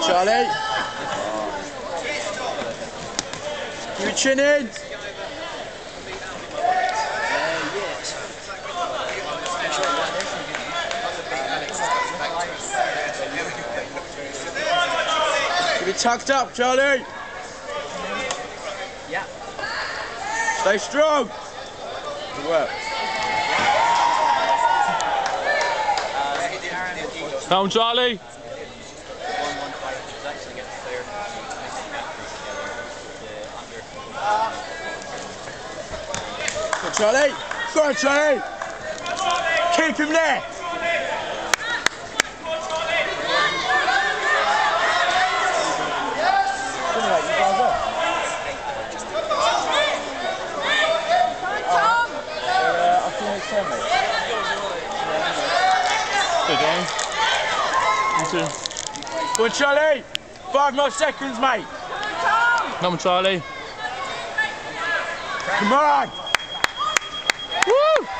Charlie. Keep your chin in. Keep it tucked up, Charlie. Yeah. Stay strong. Good work. Down, Charlie. Good, Charlie. Go on, Charlie. Keep him there. Good game. Good, Charlie. 5 more seconds, mate. Come on, Charlie. Come on. Woo!